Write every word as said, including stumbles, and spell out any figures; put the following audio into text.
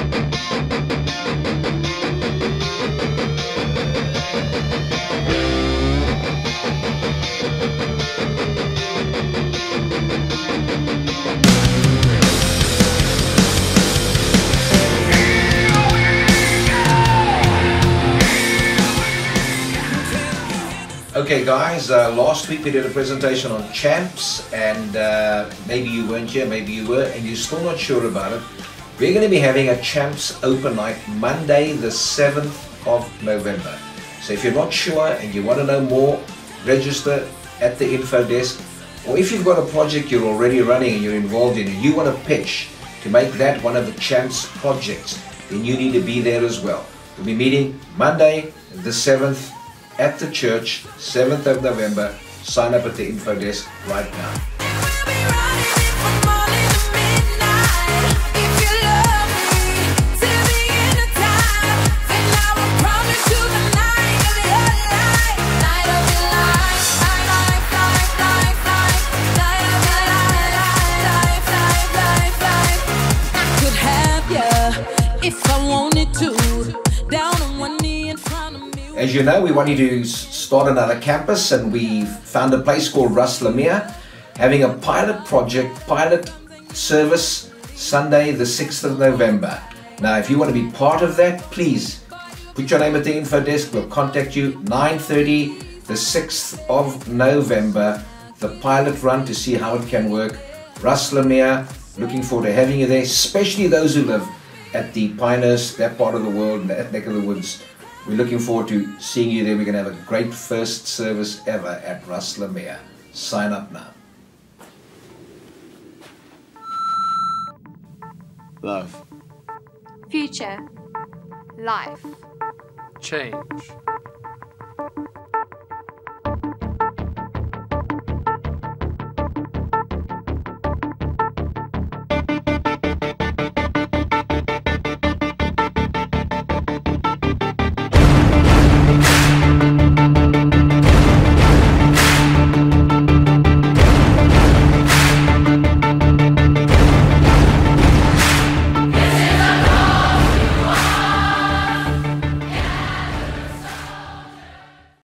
Okay guys, uh, last week we did a presentation on champs, and uh, maybe you weren't here, maybe you were, and you're still not sure about it. We're going to be having a champs open night Monday the seventh of November. So if you're not sure and you want to know more, register at the info desk. Or if you've got a project you're already running and you're involved in and you want to pitch to make that one of the champs projects, then you need to be there as well. We'll be meeting Monday the seventh at the church, seventh of November. Sign up at the info desk right now. As you know, we wanted to start another campus, and we found a place called Ras Lamia, having a pilot project, pilot service, Sunday the sixth of November. Now, if you want to be part of that, please put your name at the info desk. We'll contact you. nine thirty, the sixth of November, the pilot run to see how it can work. Ras Lamia, looking forward to having you there, especially those who live at the Pinehurst, that part of the world, that neck of the woods. We're looking forward to seeing you there. We're going to have a great first service ever at Ras Lamia. Sign up now. Love. Future. Life. Change.